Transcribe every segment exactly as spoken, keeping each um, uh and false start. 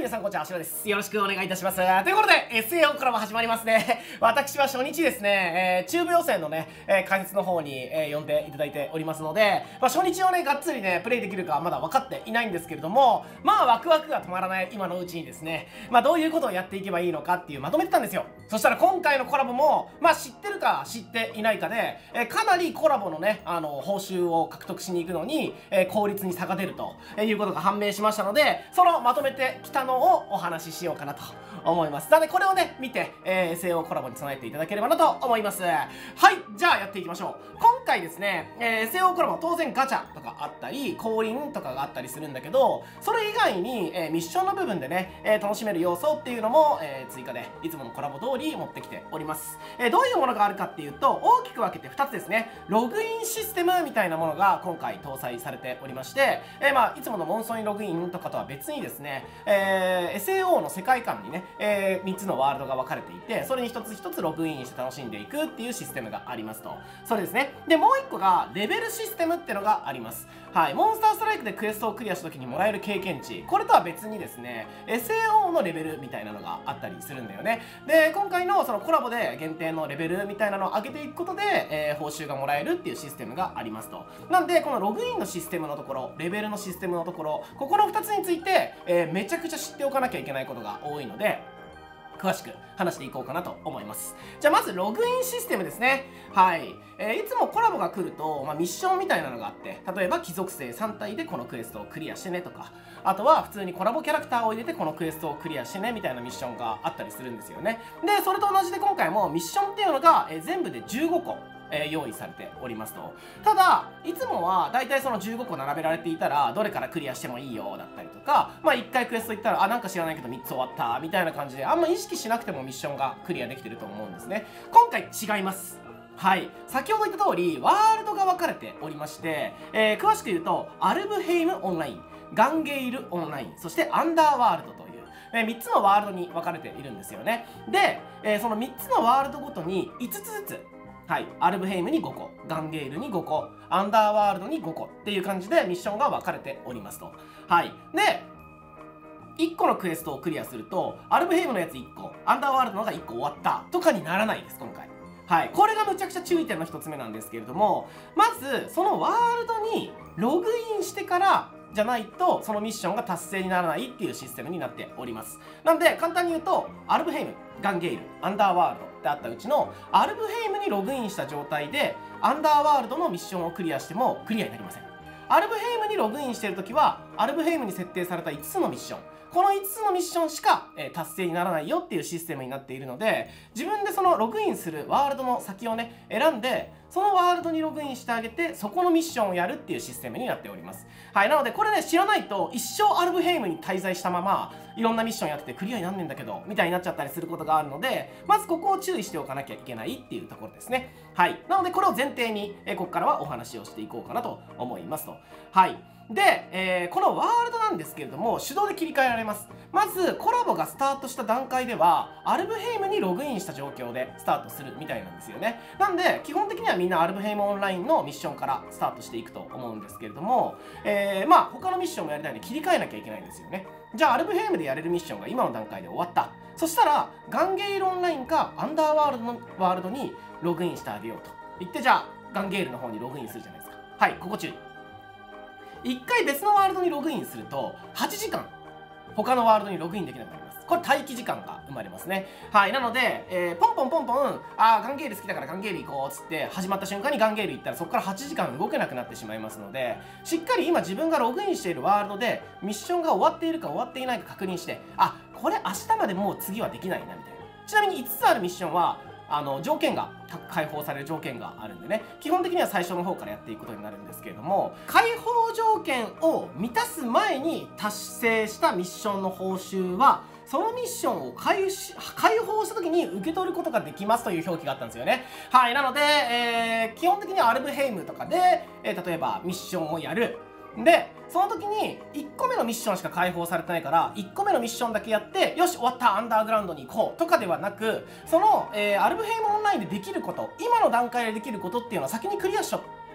皆さんこんにちは、しろです。よろしくお願いいたします。ということで エスエーオー コラボ始まりますね。私は初日ですね、えー、中部予選のね、えー、解説の方に、えー、呼んでいただいておりますので、まあ、初日をねがっつりねプレイできるかはまだ分かっていないんですけれども、まあワクワクが止まらない今のうちにですね、まあどういうことをやっていけばいいのかっていうまとめてたんですよ。そしたら今回のコラボもまあ知ってるか知っていないかで、えー、かなりコラボのねあの報酬を獲得しに行くのに、えー、効率に差が出るということが判明しましたので、そのまとめてきたのをお話ししようかなと思います。なのでこれをね見て、えー、エスエーオー コラボに備えていただければなと思います。はい、じゃあやっていきましょう。今回ですね、えー、エスエーオー コラボ当然ガチャとかあったり降臨とかがあったりするんだけど、それ以外に、えー、ミッションの部分でね、えー、楽しめる要素っていうのも、えー、追加でいつものコラボ通り持ってきております。えー、どういうものがあるかっていうと大きく分けてふたつですね。ログインシステムみたいなものが今回搭載されておりまして、えー、まあいつものモンストにログインとかとは別にですね、えー、エスエーオー の世界観にね、えー、みっつのワールドが分かれていて、それに一つ一つログインして楽しんでいくっていうシステムがありますと。それですね。でもういっこがレベルシステムってのがあります。はい、モンスターストライクでクエストをクリアした時にもらえる経験値、これとは別にですね エスエーオー のレベルみたいなのがあったりするんだよね。で今回のそのコラボで限定のレベルみたいなのを上げていくことで、えー、報酬がもらえるっていうシステムがありますと。なんでこのログインのシステムのところ、レベルのシステムのところ、ここのふたつについて、えー、めちゃくちゃ知っておかなきゃいけないことが多いので、詳しく話していこうかなと思います。じゃあまずログインシステムですね。はい、えー、いつもコラボが来ると、まあ、ミッションみたいなのがあって、例えば貴族生さん体でこのクエストをクリアしてねとか、あとは普通にコラボキャラクターを入れてこのクエストをクリアしてねみたいなミッションがあったりするんですよね。でそれと同じで今回もミッションっていうのが、えー、全部でじゅうごこえー、用意されておりますと。ただいつもはだいたいそのじゅうごこ並べられていたらどれからクリアしてもいいよだったりとか、まあいっかいクエスト行ったらあなんか知らないけどみっつ終わったみたいな感じで、あんま意識しなくてもミッションがクリアできてると思うんですね。今回違います。はい、先ほど言った通りワールドが分かれておりまして、えー、詳しく言うとアルブヘイムオンライン、ガンゲイルオンライン、そしてアンダーワールドというえー、みっつのワールドに分かれているんですよね。で、えー、そのみっつのワールドごとにいつつずつ、はい、アルブヘイムにごこ、ガンゲールにごこ、アンダーワールドにごこっていう感じでミッションが分かれておりますと。はい、でいっこのクエストをクリアするとアルブヘイムのやついっこ、アンダーワールドのがいっこ終わったとかにならないです今回。はい、これがむちゃくちゃ注意点のひとつめなんですけれども、まずそのワールドにログインしてからじゃないとそのミッションが達成にならないっていうシステムになっております。なんで簡単に言うとアルブヘイム、ガンゲイル、アンダーワールドってあったうちのアルブヘイムにログインした状態でアンダーワールドのミッションをクリアしてもクリアになりません。アルブヘイムにログインしているときはアルブヘイムに設定されたいつつのミッション、このいつつのミッションしか、えー、達成にならないよっていうシステムになっているので、自分でそのログインするワールドの先をね選んでそのワールドにログインしてあげてそこのミッションをやるっていうシステムになっております。はい、なのでこれね知らないと一生アルブヘイムに滞在したままいろんなミッションやっててクリアになんねんだけどみたいになっちゃったりすることがあるので、まずここを注意しておかなきゃいけないっていうところですね。はい、なのでこれを前提に、えー、ここからはお話をしていこうかなと思いますと。はい、で、えー、このワールドなんですけれども手動で切り替えられます。まずコラボがスタートした段階ではアルブヘイムにログインした状況でスタートするみたいなんですよね。なんで基本的にはみんなアルブヘイムオンラインのミッションからスタートしていくと思うんですけれども、えー、まあ他のミッションもやりたいので切り替えなきゃいけないんですよね。じゃあアルブヘイムでやれるミッションが今の段階で終わった。そしたらガンゲイルオンラインかアンダーワールドのワールドにログインしてあげようと言って、じゃあガンゲイルの方にログインするじゃないですか。はい、ここ注意。いっかい別のワールドにログインするとはちじかん他のワールドにログインできなくなります。これ待機時間が生まれますね。はい、なので、えー、ポンポンポンポン、あーガンゲール好きだからガンゲール行こうっつって始まった瞬間にガンゲール行ったらそこからはちじかん動けなくなってしまいますので、しっかり今自分がログインしているワールドでミッションが終わっているか終わっていないか確認して、あこれ明日までもう次はできないなみたいな。ちなみにいつつあるミッションはあの条件が解放される条件があるんでね、基本的には最初の方からやっていくことになるんですけれども、解放条件を満たす前に達成したミッションの報酬はそのミッションを解解放した時に受け取ることができますという表記があったんですよね。はい、なので、えー、基本的にはアルブヘイムとかで、えー、例えばミッションをやる。でその時にいっこめのミッションしか解放されてないからいっこめのミッションだけやってよし終わったアンダーグラウンドに行こうとかではなく、その、えー、アルブヘイムオンラインでできること、今の段階でできることっていうのは先にクリアしと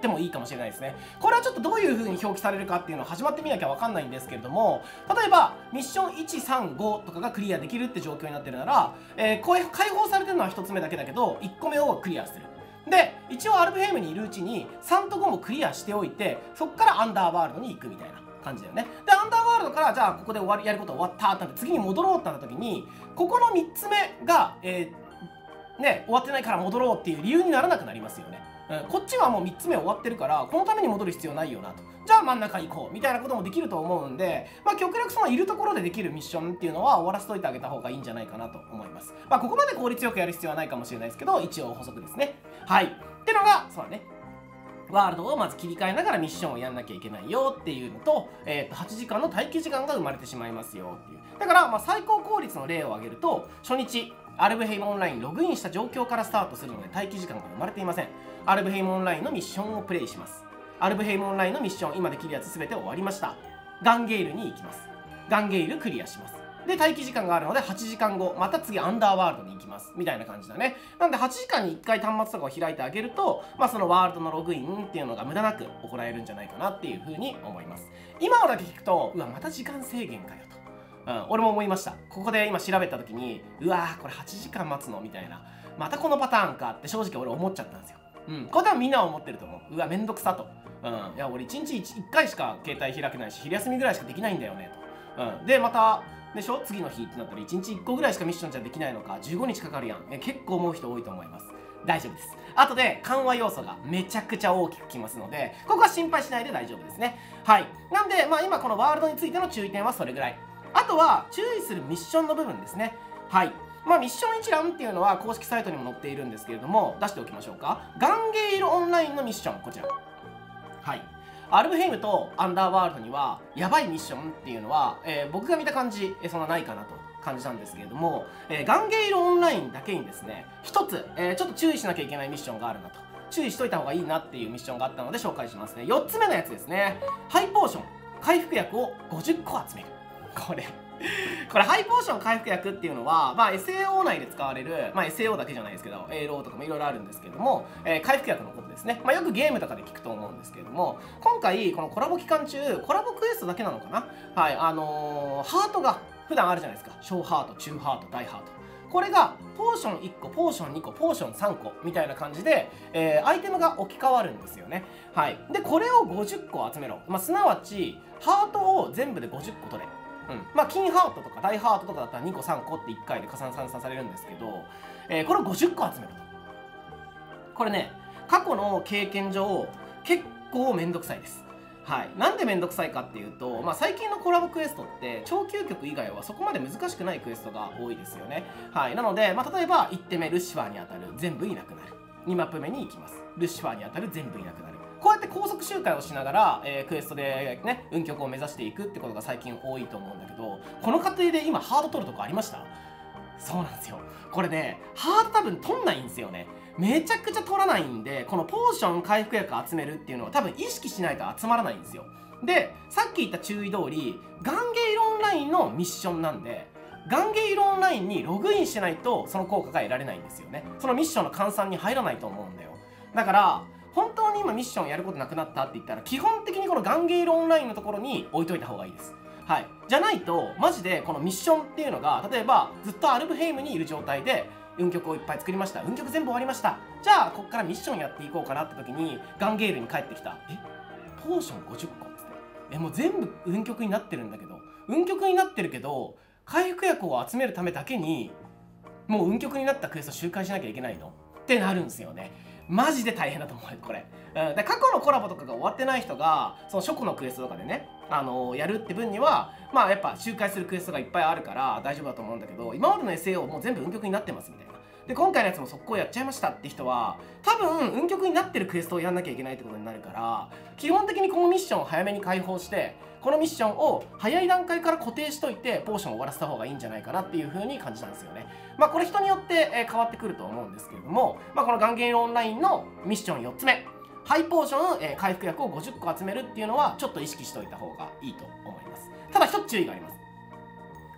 ってもいいかもしれないですね。これはちょっとどういう風に表記されるかっていうのを始まってみなきゃわかんないんですけれども、例えばミッションいちさんごとかがクリアできるって状況になってるなら、えー、これ解放されてるのはひとつめだけだけどいっこめをクリアする。で一応アルブヘイムにいるうちにさんとごもクリアしておいて、そこからアンダーワールドに行くみたいな感じだよね。でアンダーワールドからじゃあここで終わりやること終わったってなって次に戻ろうってなった時に、ここのみっつめが、えー、ね終わってないから戻ろうっていう理由にならなくなりますよね。うん、こっちはもうみっつめ終わってるからこのために戻る必要ないよなと。じゃあ真ん中行こうみたいなこともできると思うんで、まあ、極力そのいるところでできるミッションっていうのは終わらせといてあげた方がいいんじゃないかなと思います。まあここまで効率よくやる必要はないかもしれないですけど、一応補足ですね。はいってのがそうだね、ワールドをまず切り替えながらミッションをやんなきゃいけないよっていうのと、えー、とはちじかんの待機時間が生まれてしまいますよっていう。だからまあ最高効率の例を挙げると、初日アルブヘイムオンラインログインした状況からスタートするので待機時間が生まれていません。アルブヘイムオンラインのミッションをプレイします。アルブヘイムオンラインのミッション今できるやつ全て終わりました。ガンゲールに行きます。ガンゲールクリアします。で待機時間があるのではちじかんごまた次アンダーワールドに行きますみたいな感じだね。なんではちじかんにいっかい端末とかを開いてあげると、まあ、そのワールドのログインっていうのが無駄なく行えるんじゃないかなっていうふうに思います。今のだけ聞くとうわまた時間制限かよと、うん、俺も思いました。ここで今調べた時にうわーこれはちじかん待つのみたいな、またこのパターンかって正直俺思っちゃったんですよ。うん、これ多分みんなは思ってると思う。うわめんどくさと、うん、いや俺いちにちいっかいしか携帯開けないし昼休みぐらいしかできないんだよねと、うん、でまたでしょ次の日ってなったらいちにちいっこぐらいしかミッションじゃできないのかじゅうごにちかかるやん。え結構思う人多いと思います。大丈夫です。後で緩和要素がめちゃくちゃ大きくきますので、ここは心配しないで大丈夫ですね。はいなんでまあ今このワールドについての注意点はそれぐらい。あとは注意するミッションの部分ですね。はいまあ、ミッション一覧っていうのは公式サイトにも載っているんですけれども、出しておきましょうか。ガンゲイルオンラインのミッションこちら。はいアルブヘイムとアンダーワールドにはやばいミッションっていうのは、えー、僕が見た感じ、えー、そんなないかなと感じたんですけれども、えー、ガンゲイルオンラインだけにですね一つ、えー、ちょっと注意しなきゃいけないミッションがあるなと、注意しといた方がいいなっていうミッションがあったので紹介しますね。よっつめのやつですね。ハイポーション回復薬をごじゅっこ集める。これこれハイポーション回復薬っていうのは、まあ、エスエーオー 内で使われる、まあ、エスエーオー だけじゃないですけど エーロー とかもいろいろあるんですけれども、えー、回復薬のことですね。まあ、よくゲームとかで聞くと思うんですけれども、今回このコラボ期間中コラボクエストだけなのかな、はいあのー、ハートが普段あるじゃないですか。小ハート中ハート大ハート、これがポーションいっこポーションにこポーションさんこみたいな感じで、えー、アイテムが置き換わるんですよね。はいでこれをごじゅっこ集めろ、まあ、すなわちハートを全部でごじゅっこ取れ。うん、まあ金ハートとか大ハートとかだったらにこさんこっていっかいで加算算されるんですけど、えー、これをごじゅっこ集めると。これね過去の経験上結構めんどくさいです。はい、なんでめんどくさいかっていうと、まあ、最近のコラボクエストって超究極以外はそこまで難しくないクエストが多いですよね。はい、なので、まあ、例えばいってんめルシファーに当たる全部いなくなる、にマップ目に行きますルシファーに当たる全部いなくなる、こうやって高速周回をしながら、えー、クエストでね運極を目指していくってことが最近多いと思うんだけど、この過程で今ハード取るとこありました？そうなんですよ。これねハード多分取んないんですよね。めちゃくちゃ取らないんで、このポーション回復薬集めるっていうのは多分意識しないと集まらないんですよ。でさっき言った注意通りガンゲイルオンラインのミッションなんで、ガンゲイルオンラインにログインしないとその効果が得られないんですよね。そのミッションの換算に入らないと思うんだよ。だから本当に今ミッションやることなくなったって言ったら基本的にこのガンゲイルオンラインのところに置いといた方がいいです。はい、じゃないとマジでこのミッションっていうのが、例えばずっとアルブヘイムにいる状態で運極をいっぱい作りました、運極全部終わりました、じゃあこっからミッションやっていこうかなって時にガンゲールに帰ってきた、えポーションごじゅっこっつって、えもう全部運極になってるんだけど、運極になってるけど回復薬を集めるためだけにもう運極になったクエスト周回しなきゃいけないのってなるんですよね。マジで大変だと思うよこれ、うん、で過去のコラボとかが終わってない人がその初個のクエストとかでね、あのー、やるって分にはまあやっぱ周回するクエストがいっぱいあるから大丈夫だと思うんだけど、今までの エスエーオー もう全部運極になってますみたいな。で今回のやつも速攻やっちゃいましたって人は多分運極になってるクエストをやんなきゃいけないってことになるから、基本的にこのミッションを早めに解放してこのミッションを早い段階から固定しといてポーションを終わらせた方がいいんじゃないかなっていう風に感じたんですよね。まあこれ人によってえ変わってくると思うんですけれども、まあ、このガンゲールオンラインのミッションよっつめハイポーション、え回復薬をごじゅっこ集めるっていうのはちょっと意識しといた方がいいと思います。ただ一つ注意があります。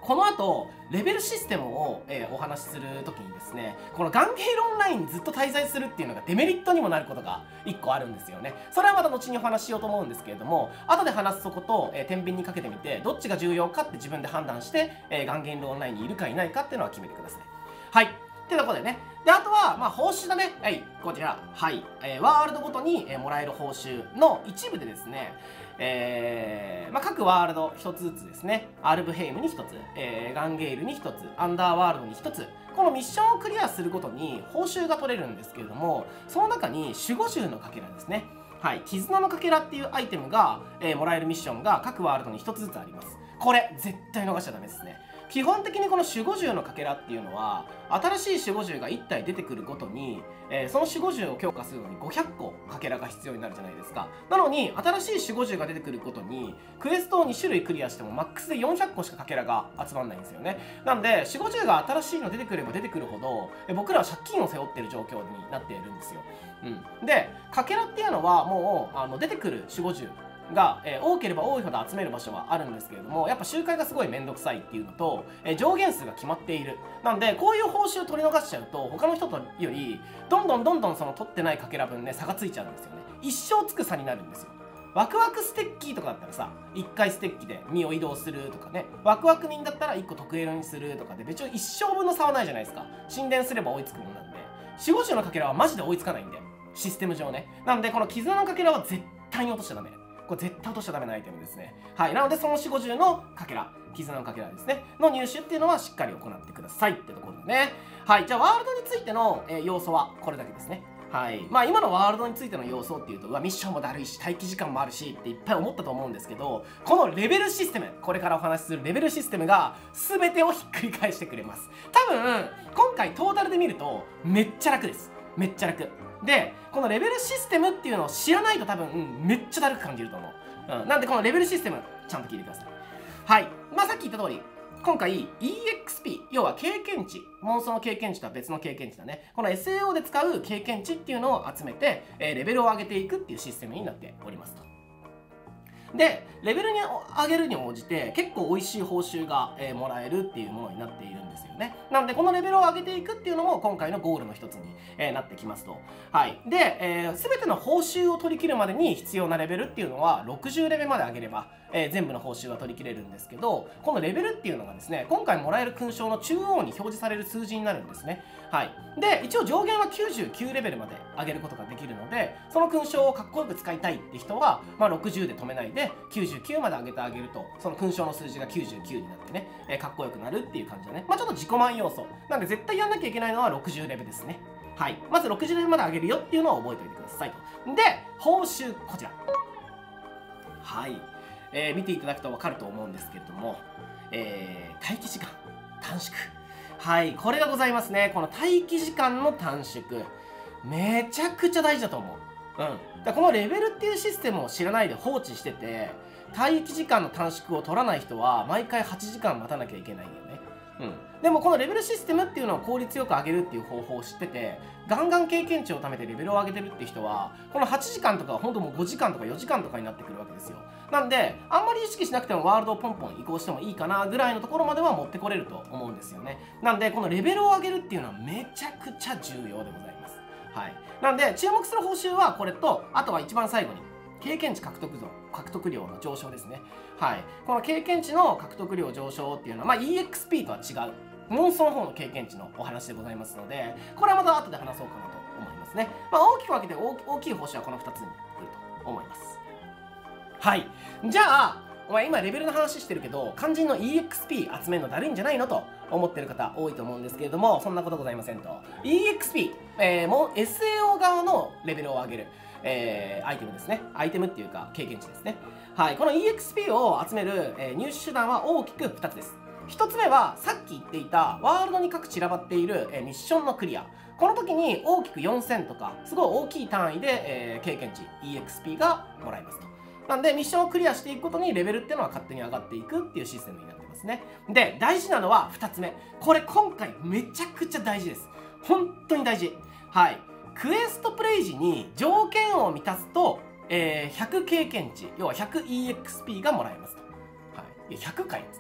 この後レベルシステムを、えー、お話しする時にですね、このガンゲールオンラインにずっと滞在するっていうのがデメリットにもなることがいっこあるんですよね。それはまた後にお話ししようと思うんですけれども、後で話すとこと、えー、天秤にかけてみてどっちが重要かって自分で判断して、えー、ガンゲールオンラインにいるかいないかっていうのは決めてください。はい。ってところでね。で、あとは、まあ、報酬だね。はい、こちら。はい。えー、ワールドごとに、えー、もらえる報酬の一部でですね、えー、まあ、各ワールドひとつずつですね、アルブヘイムにひとつ、えー、ガンゲールにひとつ、アンダーワールドにひとつ、このミッションをクリアするごとに報酬が取れるんですけれども、その中に守護獣のかけらですね。はい。絆のかけらっていうアイテムが、えー、もらえるミッションが各ワールドにひとつずつあります。これ、絶対逃しちゃダメですね。基本的にこの守護獣のかけらっていうのは、新しい守護獣がいったい出てくるごとに、えー、その守護獣を強化するのにごひゃっこかけらが必要になるじゃないですか。なのに新しい守護獣が出てくるごとにクエストをに種類クリアしてもマックスでよんひゃっこしかかけらが集まらないんですよね。なんで守護獣が新しいの出てくれば出てくるほど、えー、僕らは借金を背負っている状況になっているんですよ。うん、でかけらっていうのはもうあの出てくる守護獣が、えー、多ければ多いほど集める場所はあるんですけれども、やっぱ周回がすごいめんどくさいっていうのと、えー、上限数が決まっている。なんでこういう報酬を取り逃しちゃうと他の人とよりどんどんどんどんその取ってないかけら分ね差がついちゃうんですよね。一生つく差になるんですよ。ワクワクステッキーとかだったらさ、いっかいステッキで身を移動するとかね、ワクワク人だったらいっこ特エロにするとかで別に一生分の差はないじゃないですか。神殿すれば追いつくものなんで、守護獣のかけらはマジで追いつかないんで、システム上ね。なんでこの絆のかけらは絶対に落としちゃダメ。これ絶対落としちゃダメなアイテムですね。はい。なのでそのよん、ごじゅうのかけら、絆のかけらですね、の入手っていうのはしっかり行ってくださいってところでね。はい。じゃあワールドについての、えー、要素はこれだけですね。はい。まあ今のワールドについての要素っていうと、うわ、ミッションもだるいし、待機時間もあるしっていっぱい思ったと思うんですけど、このレベルシステム、これからお話しするレベルシステムが全てをひっくり返してくれます。多分、今回トータルで見るとめっちゃ楽です。めっちゃ楽。で、このレベルシステムっていうのを知らないと多分、うん、めっちゃだるく感じると思う。うん、なんでこのレベルシステムちゃんと聞いてください。はい。まあさっき言った通り、今回 イーエックスピー、要は経験値、妄想の経験値とは別の経験値だね。この エスエーオー で使う経験値っていうのを集めて、えー、レベルを上げていくっていうシステムになっておりますと。で、レベルに上げるに応じて結構美味しい報酬が、えー、もらえるっていうものになっているんですよね。なんでこのレベルを上げていくっていうのも今回のゴールの一つに、えー、なってきますと。はい。で、えー、全ての報酬を取り切るまでに必要なレベルっていうのはろくじゅうレベルまで上げれば、えー、全部の報酬が取り切れるんですけど、このレベルっていうのがですね、今回もらえる勲章の中央に表示される数字になるんですね。はい。で、一応上限はきゅうじゅうきゅうレベルまで上げることができるので、その勲章をかっこよく使いたいって人は、まあ、ろくじゅうで止めないできゅうじゅうきゅうまで上げてあげると、その勲章の数字がきゅうじゅうきゅうになってね、えー、かっこよくなるっていう感じだね。まあちょっと自己満要素。なんで絶対やんなきゃいけないのはろくじゅうレベルですね。はい。まずろくじゅうレベルまで上げるよっていうのを覚えておいてくださいと。で、報酬、こちら。はい。えー、見ていただくと分かると思うんですけれども、えー、待機時間、短縮。はい。これがございますね。この待機時間の短縮。めちゃくちゃ大事だと思う。うん。だこのレベルっていうシステムを知らないで放置してて、待機時間の短縮を取らない人は毎回はちじかん待たなきゃいけないよね。うん、でもこのレベルシステムっていうのを効率よく上げるっていう方法を知ってて、ガンガン経験値を貯めてレベルを上げてるって人はこのはちじかんとかほんともうごじかんとかよじかんとかになってくるわけですよ。なんであんまり意識しなくてもワールドをポンポン移行してもいいかなぐらいのところまでは持ってこれると思うんですよね。なんでこのレベルを上げるっていうのはめちゃくちゃ重要でございます。はい。なんで注目する報酬はこれと、あとは一番最後に経験値獲得度獲得量の上昇ですね。はい。この経験値の獲得量上昇っていうのは、まあ、イーエックスピー とは違う妄想の方の経験値のお話でございますので、これはまた後で話そうかなと思いますね。まあ、大きく分けて大きい報酬はこのふたつに来ると思います。はい。じゃあお前今レベルの話してるけど肝心の イーエックスピー 集めるのだるいんじゃないのと思ってる方多いと思うんですけれども、そんなことございませんと。 イーエックスピー、えー、もう エスエーオー 側のレベルを上げる、えー、アイテムですね。アイテムっていうか経験値ですね。はい。この イーエックスピー を集める、えー、入手手段は大きくふたつです。ひとつめはさっき言っていたワールドに各散らばっている、えー、ミッションのクリア。この時に大きくよんせんとかすごい大きい単位で、えー、経験値 イーエックスピー がもらえますと。なんでミッションをクリアしていくことにレベルっていうのは勝手に上がっていくっていうシステムになってますね。で、大事なのはふたつめ。これ今回めちゃくちゃ大事です。本当に大事。はい。クエストプレイ時に条件を満たすと、えー、ひゃく経験値、要は ひゃくイーエックスピー がもらえますと。はい。いや、ひゃくかいっつって。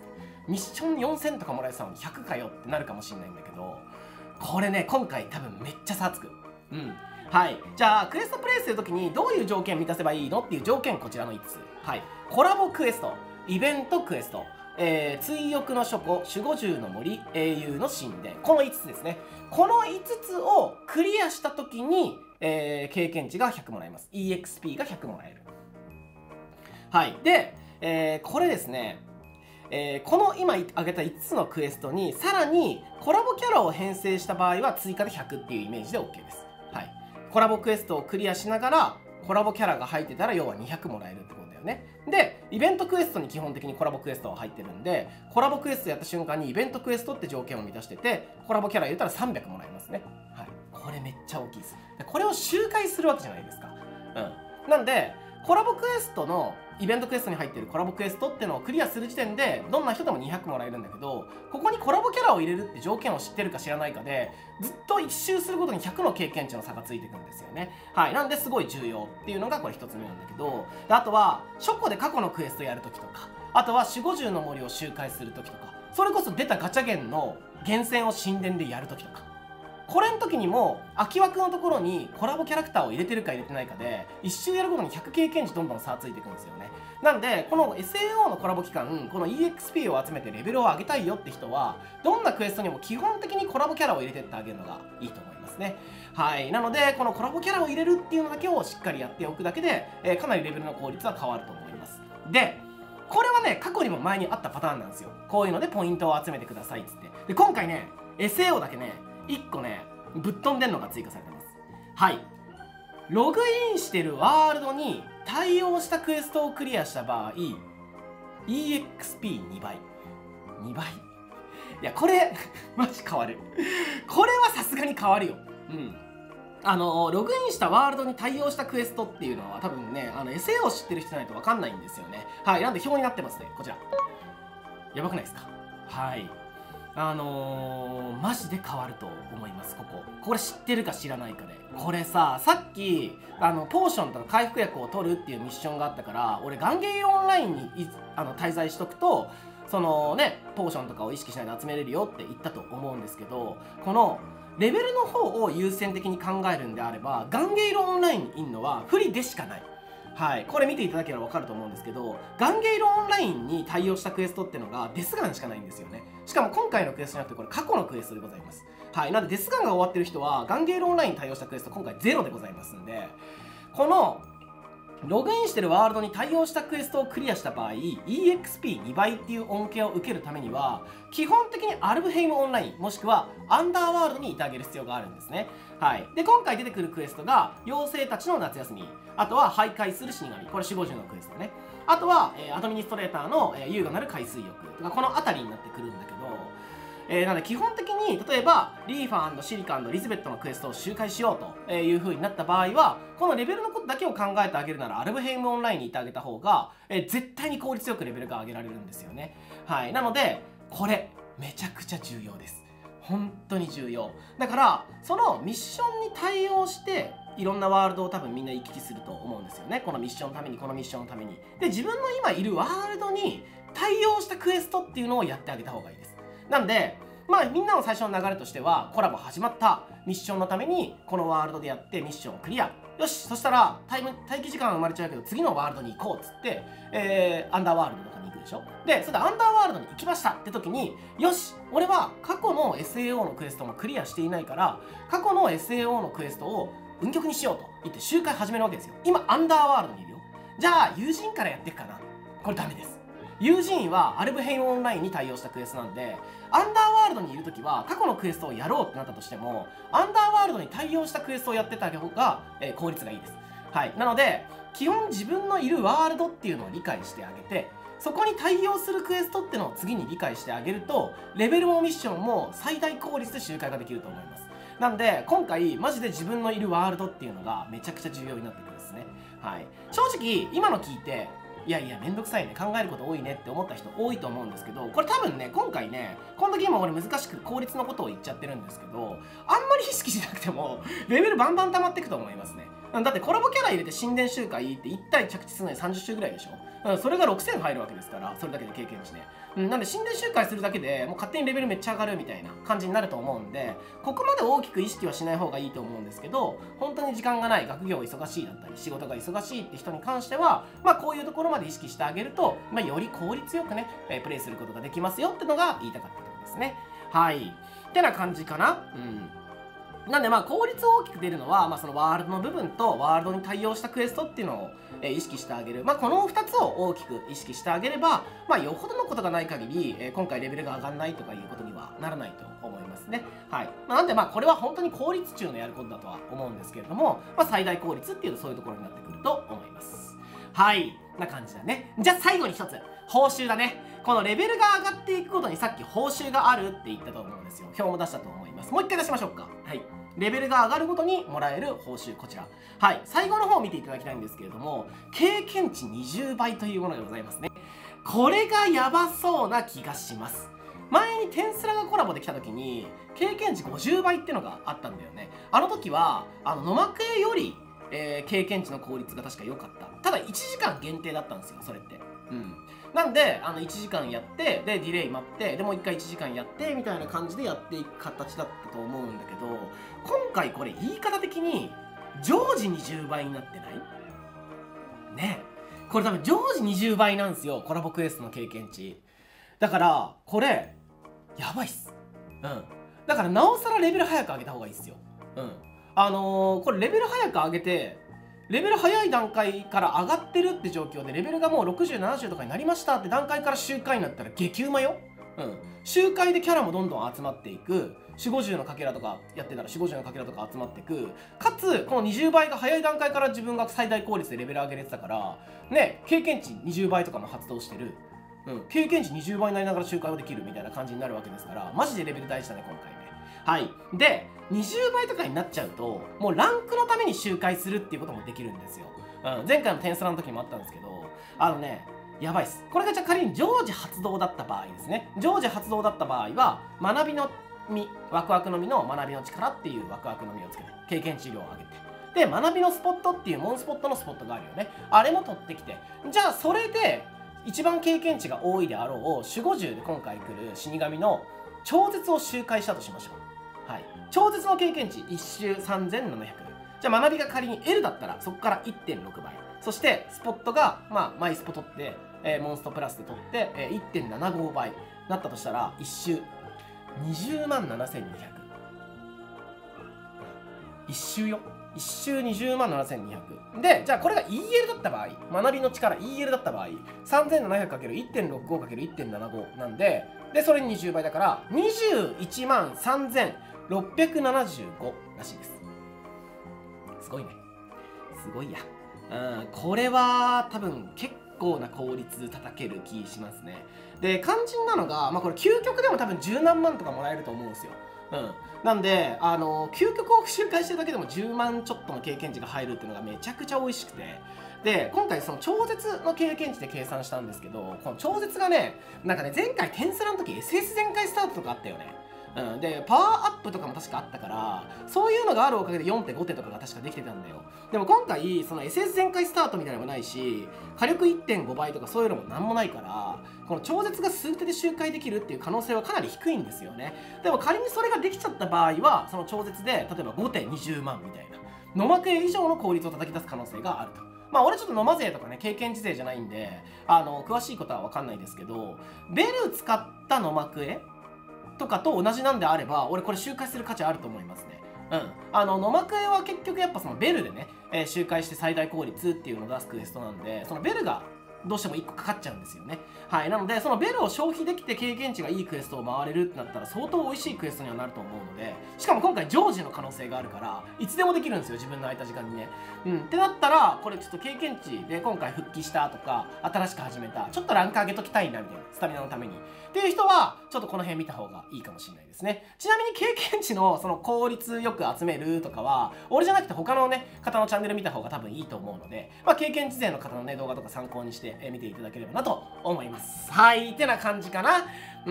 ミッションよんせんとかもらえてたのにひゃくかよってなるかもしれないんだけど、これね今回多分めっちゃ差つく。うん、はい。じゃあクエストプレイするときにどういう条件満たせばいいのっていう条件、こちらのいつつ。はい。コラボクエスト、イベントクエスト、えー、追憶の書庫、守護獣の森、英雄の神殿、このいつつですね。このいつつをクリアしたときに、えー、経験値がひゃくもらえます。 イーエックスピー がひゃくもらえる。はい。で、えー、これですね、えー、この今挙げたいつつのクエストにさらにコラボキャラを編成した場合は追加でひゃくっていうイメージで OK です。はい。コラボクエストをクリアしながらコラボキャラが入ってたら要はにひゃくもらえるってことだよね。でイベントクエストに基本的にコラボクエストが入ってるんで、コラボクエストやった瞬間にイベントクエストって条件を満たしてて、コラボキャラ入れたらさんびゃくもらえますね。はい。これめっちゃ大きいです。これを周回するわけじゃないですか。うん。なんでコラボクエストのイベントクエストに入ってるコラボクエストっていうのをクリアする時点でどんな人でもにひゃくもらえるんだけど、ここにコラボキャラを入れるって条件を知ってるか知らないかでずっと一周するごとにひゃくの経験値の差がついていくんですよね。はい。なんですごい重要っていうのがこれひとつめなんだけど、であとは書庫で過去のクエストやるときとか、あとは守護獣の森を周回するときとか、それこそ出たガチャゲンの厳選を神殿でやるときとか、これの時にも空き枠のところにコラボキャラクターを入れてるか入れてないかで一周やるごとにひゃく経験値どんどん差がついていくんですよね。なんでこの エスエーオー のコラボ期間、この イーエックスピー を集めてレベルを上げたいよって人はどんなクエストにも基本的にコラボキャラを入れてってあげるのがいいと思いますね。はい。なのでこのコラボキャラを入れるっていうのだけをしっかりやっておくだけで、えー、かなりレベルの効率は変わると思います。でこれはね過去にも前にあったパターンなんですよ。こういうのでポイントを集めてくださいっつって。で今回ね エスエーオー だけねいっこねぶっ飛んでんのが追加されてます。はい。ログインしてるワールドに対応したクエストをクリアした場合 イーエックスピーに 倍にばい。いやこれマジ変わる。これはさすがに変わるよ。うん。あのログインしたワールドに対応したクエストっていうのは多分ね、あの エスエーオー 知ってる人じゃないと分かんないんですよね。はい。なんで表になってますね、こちら。やばくないですか。はい。あのー、マジで変わると思います。こここれ知ってるか知らないかで。これさ、さっきあのポーションとか回復薬を取るっていうミッションがあったから、俺ガンゲイルオンラインにいあの滞在しとくとそのねポーションとかを意識しないで集めれるよって言ったと思うんですけど、このレベルの方を優先的に考えるんであればガンゲイルオンラインにいるのは不利でしかない。はい、これ見ていただければ分かると思うんですけど、ガンゲイルオンラインに対応したクエストっていうのがデスガンしかないんですよね。しかも今回のクエストじゃなくてこれ過去のクエストでございます。はい、なのでデスガンが終わってる人はガンゲイルオンラインに対応したクエスト今回ゼロでございますんで、このログインしてるワールドに対応したクエストをクリアした場合 イーエックスピーに 倍っていう恩恵を受けるためには基本的にアルブヘイムオンラインもしくはアンダーワールドにいてあげる必要があるんですね。はい。で今回出てくるクエストが妖精たちの夏休み、あとは徘徊する死神、これ守護獣のクエストね、あとは、えー、アドミニストレーターの、えー、優雅なる海水浴とかこの辺りになってくるんだけど、えー、なので基本的に例えばリーファー&シリカ&リズベットのクエストを周回しようという風になった場合はこのレベルのことだけを考えてあげるならアルブヘイムオンラインにいてあげた方が、えー、絶対に効率よくレベルが上げられるんですよね。はい。なのでこれめちゃくちゃ重要です。本当に重要だから、そのミッションに対応していろんなワールドを多分みんな行き来すると思うんですよね。このミッションのためにこのミッションのためにで自分の今いるワールドに対応したクエストっていうのをやってあげた方がいいです。なんでまあみんなの最初の流れとしてはコラボ始まったミッションのためにこのワールドでやってミッションをクリア、よしそしたらタイム待機時間は生まれちゃうけど次のワールドに行こうっつって、えー、アンダーワールドとかに行くでしょ。でそれでアンダーワールドに行きましたって時に、よし俺は過去の エスエーオー のクエストもクリアしていないから過去の エスエーオー のクエストを運極にしようと言って周回始めるわけですよ。今アンダーワールドにいるよ。じゃあ友人からやっていくかな、これダメです。友人はアルブヘイムオンラインに対応したクエストなんで、アンダーワールドにいるときは過去のクエストをやろうってなったとしてもアンダーワールドに対応したクエストをやってた方が、えー、効率がいいです。はい。なので基本自分のいるワールドっていうのを理解してあげて、そこに対応するクエストっていうのを次に理解してあげるとレベルもミッションも最大効率で周回ができると思います。なんで今回マジで自分のいるワールドっていうのがめちゃくちゃ重要になってくるんですね。はい。正直今の聞いていやいやめんどくさいね、考えること多いねって思った人多いと思うんですけど、これ多分ね今回ねこんだけ今俺難しく効率のことを言っちゃってるんですけど、あんまり意識しなくてもレベルバンバン溜まっていくと思いますね。 だってコラボキャラ入れて神殿周回っていち体着地するのにさんじゅっ周ぐらいでしょ。うん、それがろくせん入るわけですから、それだけで経験値ね。うん、なんで神殿周回するだけでもう勝手にレベルめっちゃ上がるみたいな感じになると思うんで、ここまで大きく意識はしない方がいいと思うんですけど、本当に時間がない、学業忙しいだったり仕事が忙しいって人に関しては、まあこういうところまで意識してあげると、まあ、より効率よくね、えー、プレイすることができますよってのが言いたかったところですね。はい。ってな感じかな。うん。なんでまあ効率を大きく出るのは、まあ、そのワールドの部分とワールドに対応したクエストっていうのを、えー、意識してあげる、まあ、このふたつを大きく意識してあげれば、まあ、よほどのことがない限り、えー、今回レベルが上がらないとかいうことにはならないと思いますね。はい。まあ、なんでまあこれは本当に効率中のやることだとは思うんですけれども、まあ、最大効率っていうとそういうところになってくると思います。はい。な感じだね。じゃあ最後に一つ。報酬だね。このレベルが上がっていくことにさっき報酬があるって言ったと思うんですよ。表も出したと思います。もう一回出しましょうか。はい。レベルが上がるごとにもらえる報酬、こちら。はい。最後の方を見ていただきたいんですけれども、経験値にじゅうばいというものがございますね。これがやばそうな気がします。前にテンスラがコラボできた時に、経験値ごじゅうばいってのがあったんだよね。あの時は、あの、野幕絵より、えー、経験値の効率が確か良かった。ただいちじかん限定だったんですよ、それって。うん。なんで、あの、いちじかんやって、で、ディレイ待って、で、もういっかいいちじかんやって、みたいな感じでやっていく形だったと思うんだけど、今回これ言い方的に、常時にじゅうばいになってないねえ。これ多分常時にじゅうばいなんですよ、コラボクエストの経験値。だから、これ、やばいっす。うん。だから、なおさらレベル早く上げた方がいいっすよ。うん。あのー、これレベル早く上げて、レベル早い段階から上がってるって状況でレベルがもうろくじゅう、ななじゅうとかになりましたって段階から周回になったら激うまよ。うん。周回でキャラもどんどん集まっていく。よんじゅう、ごじゅうのかけらとかやってたらよんじゅう、ごじゅうのかけらとか集まっていく。かつ、このにじゅうばいが早い段階から自分が最大効率でレベル上げれてたから、ね、経験値にじゅうばいとかも発動してる。うん。経験値にじゅうばいになりながら周回をできるみたいな感じになるわけですから、マジでレベル大事だね、今回ね。はい。で、にじゅうばいとかになっちゃうと、もうランクのために周回するっていうこともできるんですよ。うん、前回のテンスラの時もあったんですけど、あのね、やばいっす。これがじゃあ仮に常時発動だった場合ですね。常時発動だった場合は、学びの実、ワクワクの実の学びの力っていうワクワクの実をつけて、経験値量を上げて。で、学びのスポットっていうモンスポットのスポットがあるよね。あれも取ってきて。じゃあ、それで、一番経験値が多いであろう、よんじゅう、ごじゅうで今回来る死神の超絶を周回したとしましょう。はい。超絶の経験値いち周さんぜんななひゃく。じゃあ学びが仮に L だったらそこから いってんろくばい。そしてスポットが、まあ、マイスポ取って、えー、モンストプラスで取って、えー、いってんななごばいなったとしたら、いち周にじゅうまんななせんにひゃく。いち周よ。いち周にじゅうまんななせんにひゃく。で、じゃあこれが イーエル だった場合、学びの力 イーエル だった場合、さんぜんななひゃくかけるいってんろくごかけるいってんななご なんで、で、それににじゅうばいだから、にじゅういちまんさんぜんろっぴゃくななじゅうごらしいです。すごいね。すごいや。うん、これは多分結構な効率叩ける気しますね。で、肝心なのが、まあこれ究極でも多分十何万とかもらえると思うんですよ。うん。なんで、あの、究極を周回してるだけでもじゅうまんちょっとの経験値が入るっていうのがめちゃくちゃ美味しくて。で、今回その超絶の経験値で計算したんですけど、この超絶がね、なんかね、前回テンスラの時 エスエス 全開スタートとかあったよね。うん、で、パワーアップとかも確かあったから、そういうのがあるおかげでよんてんごてんとかが確かできてたんだよ。でも今回、その エスエス 全開スタートみたいなのもないし、火力 いってんごばいとかそういうのもなんもないから、この超絶が数手で周回できるっていう可能性はかなり低いんですよね。でも仮にそれができちゃった場合は、その超絶で、例えばごてんにじゅうまんみたいな、野幕絵以上の効率を叩き出す可能性があると。まあ俺ちょっと野間勢とかね、経験値勢じゃないんで、あの、詳しいことはわかんないですけど、ベル使った野幕絵とかと同じなんであれば、俺これ周回する価値あると思いますね。うん。あの、野幕絵は結局やっぱそのベルでね、えー、周回して最大効率っていうのを出すクエストなんで、そのベルがどうしてもいっこかかっちゃうんですよね。はい。なので、そのベルを消費できて経験値がいいクエストを回れるってなったら相当美味しいクエストにはなると思うので、しかも今回常時の可能性があるから、いつでもできるんですよ、自分の空いた時間にね。うん。ってなったら、これちょっと経験値で今回復帰したとか、新しく始めた、ちょっとランク上げときたいなみたいな、スタミナのために。っていう人は、ちょっとこの辺見た方がいいかもしれないですね。ちなみに経験値のその効率よく集めるとかは、俺じゃなくて他のね、方のチャンネル見た方が多分いいと思うので、まあ経験値勢の方のね、動画とか参考にしてしてえ見ていただければなと思います。はいってな感じかな。うん、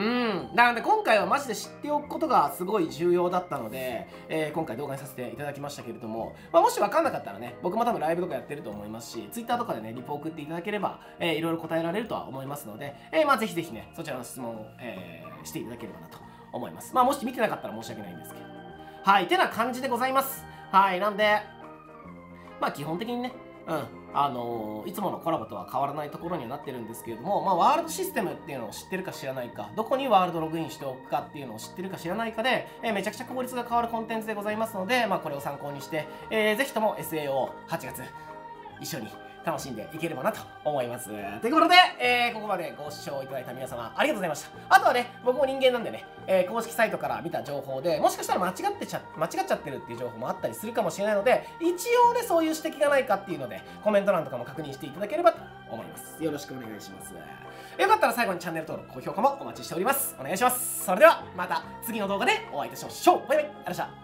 なので今回はマジで知っておくことがすごい重要だったので、えー、今回動画にさせていただきましたけれども、まあ、もし分かんなかったらね、僕も多分ライブとかやってると思いますし、Twitter とかでねリポ送っていただければ、えー、いろいろ答えられるとは思いますので、えー、まあぜひぜひねそちらの質問を、えー、していただければなと思います。まあもし見てなかったら申し訳ないんですけど、はいてな感じでございます。はいなんでまあ基本的にね、うんあのー、いつものコラボとは変わらないところにはなってるんですけれども、まあ、ワールドシステムっていうのを知ってるか知らないか、どこにワールドログインしておくかっていうのを知ってるか知らないかで、えー、めちゃくちゃ効率が変わるコンテンツでございますので、まあ、これを参考にして、えー、ぜひとも エスエーオーはちがつ一緒に楽しんでいければなと思います。ということで、えー、ここまでご視聴いただいた皆様ありがとうございました。あとはね、僕も人間なんでね、えー、公式サイトから見た情報でもしかしたら間違ってちゃ間違っちゃってるっていう情報もあったりするかもしれないので、一応ねそういう指摘がないかっていうのでコメント欄とかも確認していただければと思います。よろしくお願いします。よかったら最後にチャンネル登録高評価もお待ちしております。お願いします。それではまた次の動画でお会いいたしましょう。バイバイ。ありがとうございました。